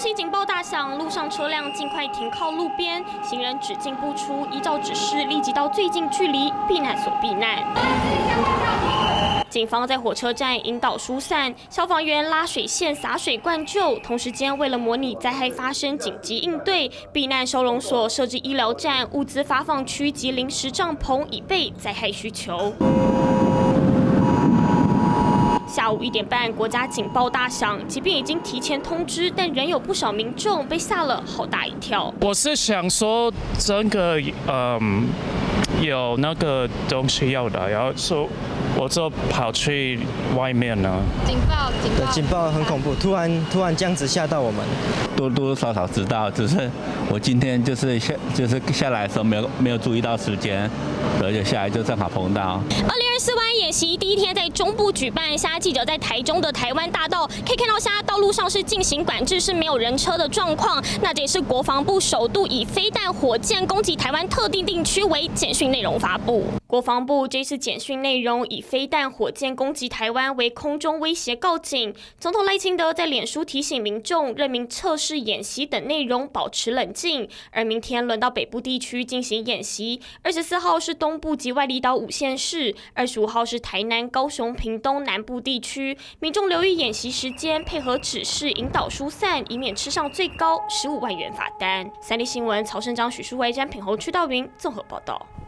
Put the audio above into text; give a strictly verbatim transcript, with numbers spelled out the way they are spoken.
起警报大响，路上车辆尽快停靠路边，行人只进不出，依照指示立即到最近距离避难所避难。警方在火车站引导疏散，消防员拉水线洒水灌救。同时间，为了模拟灾害发生紧急应对，避难收容所设置医疗站、物资发放区及临时帐篷，以备灾害需求。下午一点半，国家警报大响，即便已经提前通知，但仍有不少民众被吓了好大一跳。 我是想说，整个嗯有那个东西要的，然后说我就跑去外面了。 警报，警报， 警报很恐怖，突然突然这样子吓到我们。 多多少少知道，只是我今天就是下就是下来的时候没有没有注意到时间，而且下来就正好碰到。 二零二四湾演习第一天在中部举办，现在记者在台中的台湾大道可以看到，现在道路上是进行管制，是没有人车的状况。那这也是国防部首度以飞弹、火箭攻击台湾特定地区为简讯内容发布。国防部这次简讯内容以飞弹、火箭攻击台湾为空中威胁告警。总统赖清德在脸书提醒民众，任命测试演习等内容保持冷静。而明天轮到北部地区进行演习，二十四号是东部及外离岛五县市，二十五号是台南、高雄、屏东南部地区。民众留意演习时间，配合指示引导疏散，以免吃上最高十五万元罚单。三立新闻曹胜章、许淑薇、詹品侯、屈道云综合报道。